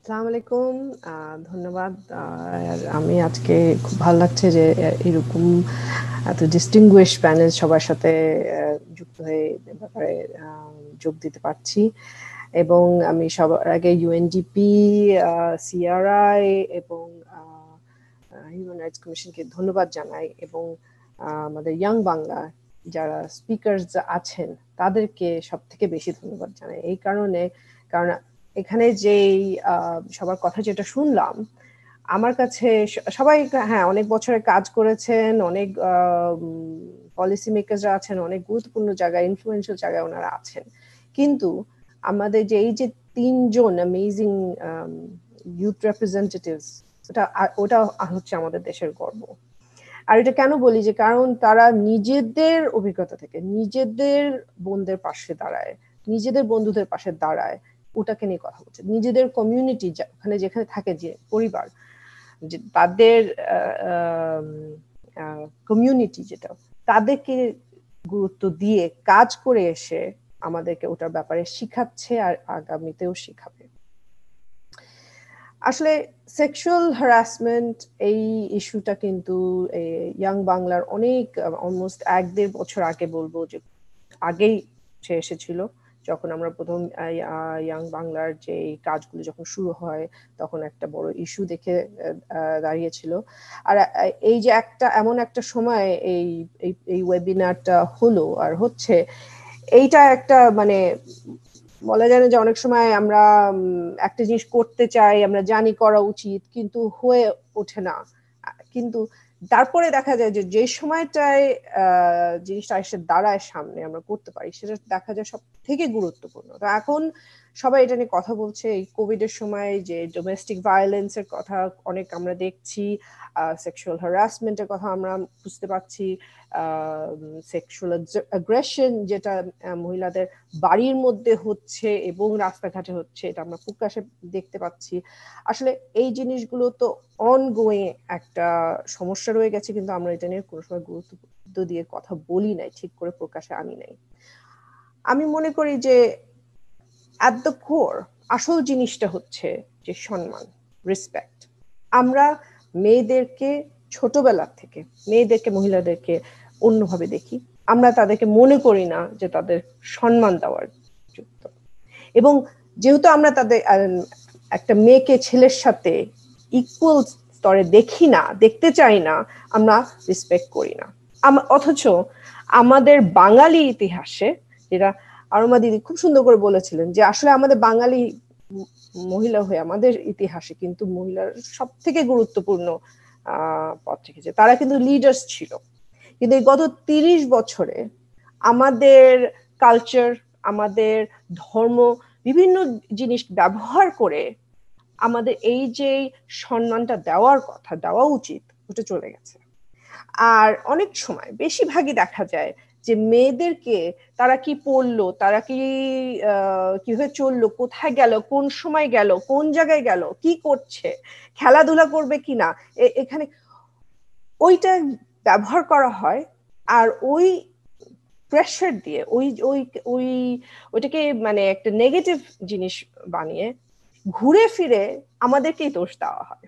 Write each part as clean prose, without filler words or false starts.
আসসালামু আলাইকুম। ধন্যবাদ। আমি আজকে খুব ভালো লাগছে যে এরকম এত ডিস্টিংগুইশ প্যানেল সবার সাথে যুক্ত হয়ে ব্যাপারে যোগ দিতে পারছি। এবং আমি সবার আগে ইউএনডিপি, সিআরআই এবং হিউম্যান রাইটস কমিশনকে ধন্যবাদ জানাই, এবং আমাদের ইয়াং বাংলা যারা স্পিকার্স আছেন তাদেরকে সব থেকে বেশি ধন্যবাদ জানাই এই কারণে, কারণ এখানে যেই সবার কথা যেটা শুনলাম আমার কাছে সবাই, হ্যাঁ, অনেক বছরে কাজ করেছেন, অনেক পলিসি মেকাররা আছেন, অনেক গুরুত্বপূর্ণ জায়গায়, ইনফ্লুয়েন্সিয়াল জায়গায় ওনারা আছেন, কিন্তু আমাদের যে এই যে তিনজন অ্যামেজিং ইউথ রিপ্রেজেন্টেটিভস, ওটা হচ্ছে আমাদের দেশের গর্ব। আর এটা কেন বলি, যে কারণ তারা নিজেদের অভিজ্ঞতা থেকে নিজেদের বোনদের পাশে দাঁড়ায়, নিজেদের বন্ধুদের পাশে দাঁড়ায়, ওটাকে নিয়ে কথা বলছে, নিজেদের কমিউনিটি ওখানে যেখানে থাকে, যে পরিবার, যে তাদের কমিউনিটি যেটা, তাদেরকে গুরুত্ব দিয়ে কাজ করে এসে আমাদেরকে ওটার ব্যাপারে শিখাচ্ছে আর আগামীতেও শিখাবে। আসলে সেক্সুয়াল হ্যারাসমেন্ট এই ইস্যুটা কিন্তু ইয়াং বাংলার অনেক, অলমোস্ট 1-1.5 বছর আগে বলবো যে আগেই এসেছিল, যখন আমরা প্রথম ইয়াং বাংলার যে কাজগুলো যখন শুরু হয় তখন একটা বড় ইস্যু দেখে দাঁড়িয়েছিল। আর এই যে এমন একটা সময় এই এই ওয়েবিনারটা হলো আর হচ্ছে, এইটা একটা মানে বলা যায় না যে অনেক সময় আমরা একটা জিনিস করতে চাই, আমরা জানি করা উচিত, কিন্তু হয়ে ওঠে না, কিন্তু তারপরে দেখা যায় যে যে সময়টায় জিনিসটা এসে দাঁড়ায় সামনে, আমরা করতে পারি, সেটা দেখা যায় সব থেকে গুরুত্বপূর্ণ। তো এখন সবাই এটা নিয়ে কথা বলছে, এই কোভিড এর সময় যে ডোমেস্টিক ভায়োলেন্সের কথা অনেক আমরা দেখছি, সেক্সুয়াল হ্যারাসমেন্টের কথা আমরা বুঝতে পারছি, সেক্সুয়াল অ্যাগ্রেশন যেটা মহিলাদের বাড়ির মধ্যে হচ্ছে এবং রাস্তাঘাটে হচ্ছে, এটা আমরা প্রকাশ্যে দেখতে পাচ্ছি। আসলে এই জিনিসগুলো তো অনগোয়িং একটা সমস্যা রয়ে গেছে, কিন্তু আমরা এটা নিয়ে কোনো সময় গুরুত্ব দিয়ে কথা বলি নাই, ঠিক করে প্রকাশে আনি নাই। আমি মনে করি যে অ্যাট দ্য কোর আসল জিনিসটা হচ্ছে যে সম্মান, রেসপেক্ট। আমরা মেয়েদেরকে ছোটবেলা থেকে, মেয়েদেরকে, মহিলাদেরকে অন্যভাবে দেখি, আমরা তাদেরকে মনে করি না যে তাদের সম্মান দেওয়ার যুক্ত। এবং যেহেতু আমরা তাদের একটা মেয়েকে ছেলের সাথে ইকুয়াল স্তরে দেখি না, দেখতে চাই না, আমরা রেসপেক্ট করি না। অথচ আমাদের বাঙালি ইতিহাসে, যেটা আরমা দিদি খুব সুন্দর করে বলেছিলেন, যে আসলে আমাদের বাঙালি মহিলা হয়ে আমাদের ইতিহাসে কিন্তু মহিলার সব থেকে গুরুত্বপূর্ণ পথ রেখেছে, তারা কিন্তু লিডার্স ছিল। কিন্তু এই গত 30 বছরে আমাদের কালচার, আমাদের ধর্ম, বিভিন্ন জিনিস ব্যবহার করে আমাদের এই যে সম্মানটা দেওয়ার কথা, দেওয়া উচিত, ওটা চলে গেছে। আর অনেক সময়, বেশিরভাগই দেখা যায় যে মেয়েদেরকে তারা কি পড়লো, তারা কি কিভাবে চললো, কোথায় গেল, কোন সময় গেল, কোন জায়গায় গেল, কি করছে, খেলাধুলা করবে কিনা, এখানে ওইটা ব্যবহার করা হয়। আর ওই প্রেশার দিয়ে ওই ওই ওই ওইটাকে মানে একটা নেগেটিভ জিনিস বানিয়ে ঘুরে ফিরে আমাদেরকেই দোষ দেওয়া হয়।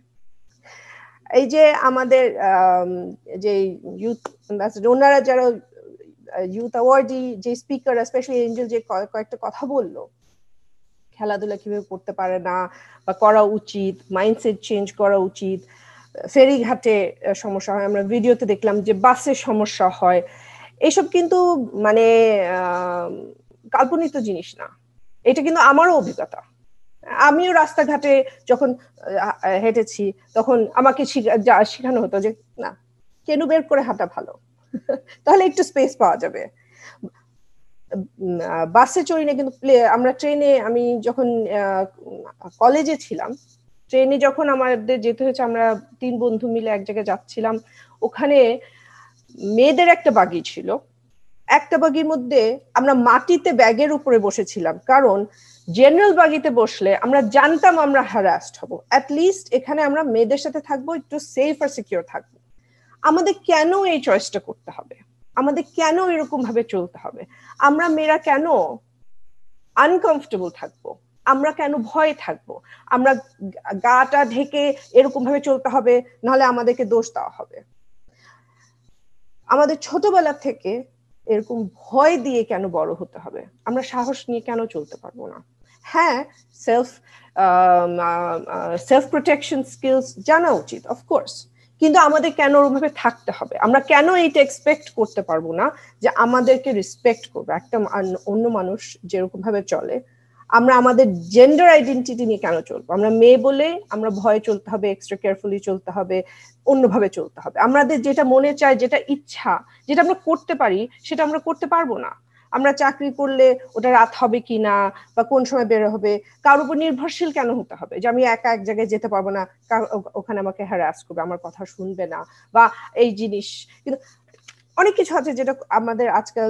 এই যে আমাদের যে ইউথ অ্যাম্বাসেডর, ওনারা যারা ইউথ অ্যাওয়ার্ডি যে স্পিকার, স্পেশালি এঞ্জেল, যে কয়েকটা কথা বললো, খেলাধুলা কিভাবে করতে পারে না বা করা উচিত, মাইন্ডসেট চেঞ্জ করা উচিত, ফেরিঘাটে সমস্যা হয়, আমরা ভিডিওতে দেখলাম যে বাসে সমস্যা হয়, এসব কিন্তু মানে কাল্পনিক জিনিস না, এটা কিন্তু আমারও অভিজ্ঞতা। আমিও রাস্তাঘাটে যখন হেঁটেছি তখন আমাকে শেখানো হতো যে না, কেন বের করে হাঁটা ভালো, তাহলে একটু স্পেস পাওয়া যাবে। বাসে চড়ি না, কিন্তু আমরা ট্রেনে, আমি যখন কলেজে ছিলাম, ট্রেনে যখন আমাদের যেতে হয়েছে, আমরা 3 বন্ধু মিলে এক জায়গায় যাচ্ছিলাম, ওখানে মেয়েদের একটা বাগি ছিল, একটা বাগির মধ্যে আমরা মাটিতে ব্যাগের উপরে বসেছিলাম, কারণ জেনারেল বাগিতে বসলে আমরা জানতাম আমরা হ্যারাস্ট হব, অ্যাটলিস্ট এখানে আমরা মেয়েদের সাথে থাকবো, একটু সেফ আর সিকিউর থাকবো। আমাদের কেন এই চয়েসটা করতে হবে, আমাদের কেন এরকম ভাবে চলতে হবে, আমরা মেয়েরা কেন আনকমফোর্টেবল থাকবো? আমরা কেন ভয়ে থাকবো? আমরা গাটা ঢেকে এরকম ভাবে চলতে হবে, নাহলে আমাদেরকে দোষ দেওয়া হবে। আমাদের ছোটবেলা থেকে এরকম ভয় দিয়ে কেন বড় হতে হবে? আমরা সাহস নিয়ে কেন চলতে পারবো না? হ্যাঁ, সেলফ সেলফ প্রোটেকশন স্কিলস জানা উচিত, অফকোর্স, কিন্তু আমাদের কেন ওরকমভাবে থাকতে হবে? আমরা কেন এইটা এক্সপেক্ট করতে পারবো না যে আমাদেরকে রেসপেক্ট করবে একটা অন্য মানুষ যেরকম ভাবে চলে? আমরা আমাদের জেন্ডার আইডেন্টিটি নিয়ে কেন চলবো? আমরা মেয়ে বলে আমরা ভয়ে চলতে হবে, এক্সট্রা কেয়ারফুলি চলতে হবে, অন্যভাবে চলতে হবে। আমাদের যেটা মনে চায়, যেটা ইচ্ছা, যেটা আমরা করতে পারি, সেটা আমরা করতে পারবো না। আমরা চাকরি করলে ওটা রাত হবে কিনা বা কোন সময় বের হবে, কার উপর নির্ভরশীল কেন হতে হবে? যে আমি একা এক জায়গায় যেতে পারবো না, ওখানে আমাকে হ্যারাস করবে, আমার কথা শুনবে না, বা এই জিনিস। কিন্তু অনেক কিছু আছে যেটা আমাদের আজকাল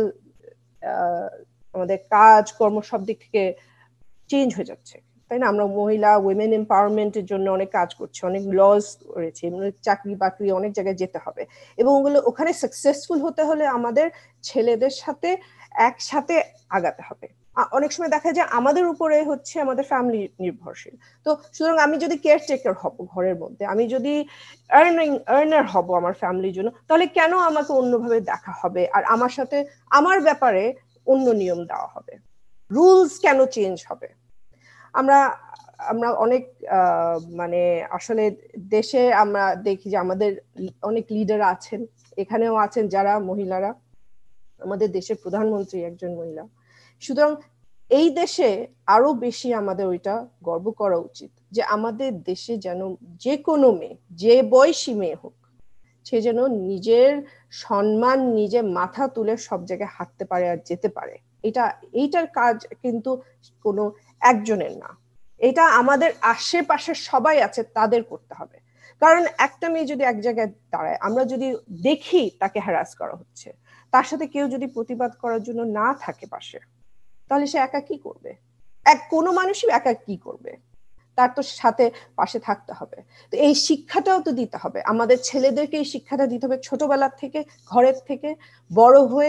আমাদের কাজ কর্ম সব দিক থেকে চেঞ্জ হয়ে যাচ্ছে, তাই না? আমরা মহিলা উইমেন এম্পাওয়ারমেন্টের জন্য অনেক কাজ করছি, অনেক লজ করেছি, চাকরি বাকরি অনেক জায়গায় যেতে হবে, এবং ওগুলো ওখানে সাকসেসফুল হতে হলে আমাদের ছেলেদের সাথে একসাথে আগাতে হবে। অনেক সময় দেখা যায় আমাদের উপরে হচ্ছে আমাদের ফ্যামিলি নির্ভরশীল। তো সুতরাং আমি যদি কেয়ারটেকার হব ঘরের মধ্যে, আমি যদি আর্নার হব আমার ফ্যামিলির জন্য, তাহলে কেন আমাকে অন্যভাবে দেখা হবে আর আমার সাথে আমার ব্যাপারে অন্য নিয়ম দেওয়া হবে? রুলস কেন চেঞ্জ হবে? আমরা আমরা অনেক মানে আসলে দেশে আমরা দেখি যে আমাদের অনেক লিডার আছেন, এখানেও আছেন যারা মহিলারা, আমাদের দেশের প্রধানমন্ত্রী একজন মহিলা। সুতরাং এই দেশে আরো বেশি আমাদের ওইটা গর্ব করা উচিত যে আমাদের দেশে যেন যে কোনো মেয়ে, যে বয়সী মেয়ে হোক, সে যেন নিজের সম্মান নিজে মাথা তুলে সব জায়গায় হাঁটতে পারে আর যেতে পারে। এইটার কাজ কিন্তু কোনো একজনের না, এটা আমাদের আশেপাশে সবাই আছে তাদের করতে হবে। কারণ একটা মেয়ে যদি এক জায়গায় দাঁড়ায়, আমরা যদি দেখি তাকে হ্যারাস করা হচ্ছে, তার সাথে কেউ যদি প্রতিবাদ করার জন্য না থাকে পাশে, তাহলে সে একা কি করবে? কোনো মানুষই একা কি করবে? তার তো সাথে পাশে থাকতে হবে। তো এই শিক্ষাটাও তো দিতে হবে আমাদের ছেলেদেরকে, এই শিক্ষাটা দিতে হবে ছোটবেলা থেকে, ঘরের থেকে। বড় হয়ে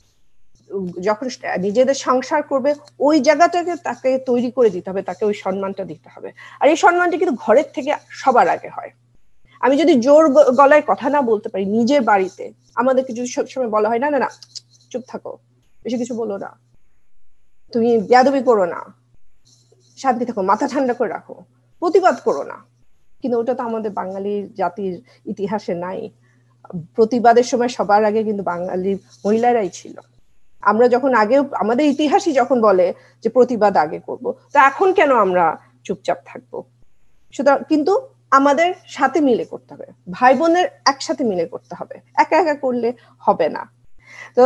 যখন নিজেদের সংসার করবে, ওই জায়গাটাকে তাকে তৈরি করে দিতে হবে, তাকে ওই সম্মানটা দিতে হবে। আর এই সম্মানটা কিন্তু ঘরের থেকে সবার আগে হয়। আমি যদি জোর গলায় কথা না বলতে পারি নিজের বাড়িতে, আমাদেরকে যদি সবসময় বলা হয় না না না চুপ থাকো, বেশি কিছু বলো না, তুমি বেয়াদবি করো না, শান্তি থাকো, মাথা ঠান্ডা করে রাখো, প্রতিবাদ করো না, কিন্তু ওটা তো আমাদের বাঙালি জাতির ইতিহাসে নাই। প্রতিবাদের সময় সবার আগে কিন্তু বাঙালি মহিলারাই ছিল। আমরা যখন আগে আমাদের ইতিহাসই যখন বলে যে প্রতিবাদ আগে করব, তো এখন কেন আমরা চুপচাপ থাকবো? সুতরাং কিন্তু আমাদের সাথে মিলে করতে হবে, ভাই বোনের একসাথে মিলে করতে হবে, একা একা করলে হবে না। তো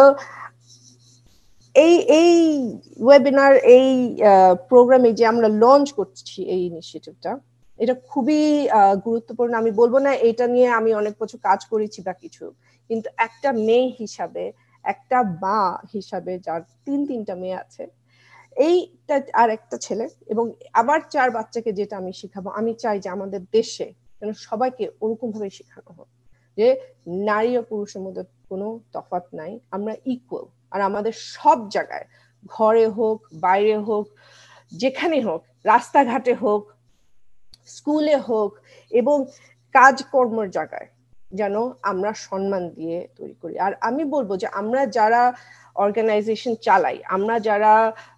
এই এই ওয়েবিনার, এই প্রোগ্রামে যে আমরা লঞ্চ করছি এই ইনিশিয়েটিভটা, এটা খুবই গুরুত্বপূর্ণ। আমি বলবো না এটা নিয়ে আমি অনেক বছর কাজ করেছি বা কিছু, কিন্তু একটা মেয়ে হিসাবে, একটা মা হিসাবে যার তিনটা মেয়ে আছে, এইটা আর একটা ছেলে এবং আবার 4 বাচ্চাকে যেটা আমি শিখাবো, আমি চাই যে আমাদের দেশে যেন সবাইকে ওরকম ভাবে শেখানো হোক যে নারী ও পুরুষের মধ্যে কোনো তফাৎ নাই, আমরা ইকুয়াল। আর আমাদের সব জায়গায়, ঘরে হোক, বাইরে হোক, যেখানে হোক, রাস্তাঘাটে হোক, স্কুলে হোক, এবং কাজকর্মের জায়গায় যেন আমরা সম্মান দিয়ে তৈরি করি। আর আমি বলবো যে আমরা যারা অর্গানাইজেশন চালাই, আমরা যারা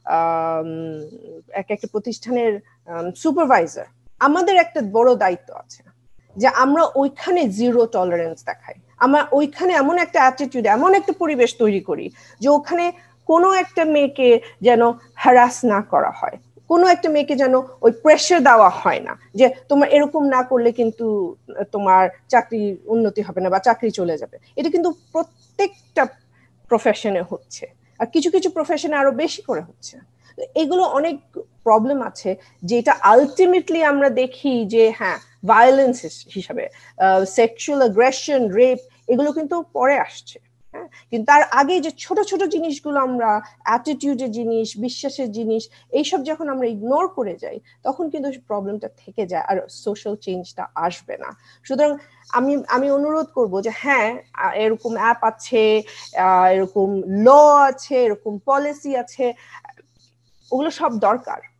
এক একটা প্রতিষ্ঠানের সুপারভাইজার, আমাদের একটা বড় দায়িত্ব আছে যে আমরা ওইখানে জিরো টলারেন্স দেখাই। আমরা ওইখানে এমন একটা অ্যাটিটিউড, এমন একটা পরিবেশ তৈরি করি যে ওখানে কোনো একটা মেয়েকে যেন হ্যারাস না করা হয়, কোনো একটা মেয়েকে যেন ওই প্রেশার দেওয়া হয় না যে তোমার এরকম না করলে কিন্তু তোমার চাকরি উন্নতি হবে না বা চাকরি চলে যাবে। এটা কিন্তু প্রত্যেকটা প্রফেশনে হচ্ছে, আর কিছু কিছু প্রফেশনে আরো বেশি করে হচ্ছে। এগুলো অনেক প্রবলেম আছে যেটা আলটিমেটলি আমরা দেখি যে হ্যাঁ ভায়োলেন্স হিসাবে, সেক্সুয়াল অ্যাগ্রেশন, রেপ, এগুলো কিন্তু পরে আসছে। কিন্তু তার আগে যে ছোট ছোট জিনিসগুলো আমরা, অ্যাটিটিউডের জিনিস, বিশ্বাসের জিনিস, এইসব যখন আমরা ইগনোর করে যাই, তখন কিন্তু প্রবলেমটা থেকে যায় আর সোশ্যাল চেঞ্জটা আসবে না। সুতরাং আমি অনুরোধ করব যে হ্যাঁ, এরকম অ্যাপ আছে, এরকম ল আছে, এরকম পলিসি আছে, ওগুলো সব দরকার,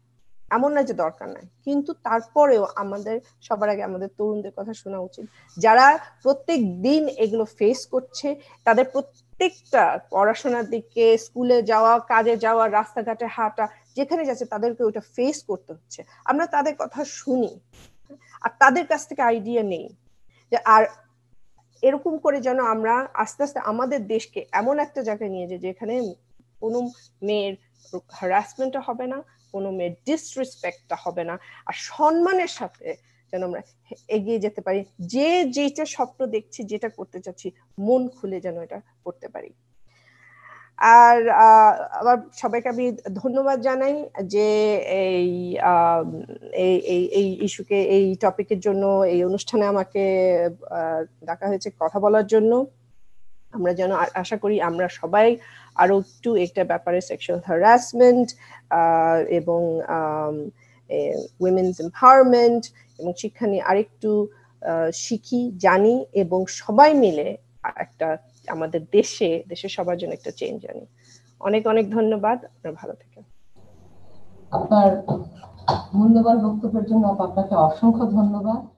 এমন না যে দরকার নাই, কিন্তু তারপরেও আমাদের সবার আগে আমাদের তরুণদের কথা শোনা উচিত, যারা প্রত্যেক দিন এগুলো ফেস করছে, তাদের প্রত্যেকটা পড়াশোনার দিকে, স্কুলে যাওয়া, কাজে যাওয়া, রাস্তাঘাটে হাঁটা, যেখানে যাচ্ছে তাদেরকে ওটা ফেস করতে হচ্ছে। আমরা তাদের কথা শুনি আর তাদের কাছ থেকে আইডিয়া নেই, আর এরকম করে যেন আমরা আস্তে আস্তে আমাদের দেশকে এমন একটা জায়গায় নিয়ে যাই যেখানে কোনো মেয়ের হ্যারাসমেন্টটা হবে না, কোনো মেয়ের ডিসরেসপেক্টটা হবে না, আর সম্মানের সাথে যেন আমরা এগিয়ে যেতে পারি, যে যেটা স্বপ্ন দেখছি, যেটা করতে চাচ্ছি, মন খুলে যেন এটা করতে পারি। আর আবার সবাইকে আমি ধন্যবাদ জানাই যে এই এই ইস্যুকে, এই টপিকের জন্য, এই অনুষ্ঠানে আমাকে ডাকা হয়েছে কথা বলার জন্য। আমরা যেন আশা করি আমরা সবাই আরো একটু একটা ব্যাপারে, সেক্সুয়াল হ্যারাসমেন্ট এবং উইমেন্স এম্পাওয়ারমেন্ট এবং শিক্ষা নিয়ে আরেকটু শিখি, জানি, এবং সবাই মিলে একটা আমাদের দেশের সবার জন্য একটা চেঞ্জ আনি। অনেক অনেক ধন্যবাদ, আপনার ভালো থাকেন। আপনার মূল্যবান বক্তব্যের জন্য আপনাকে অসংখ্য ধন্যবাদ।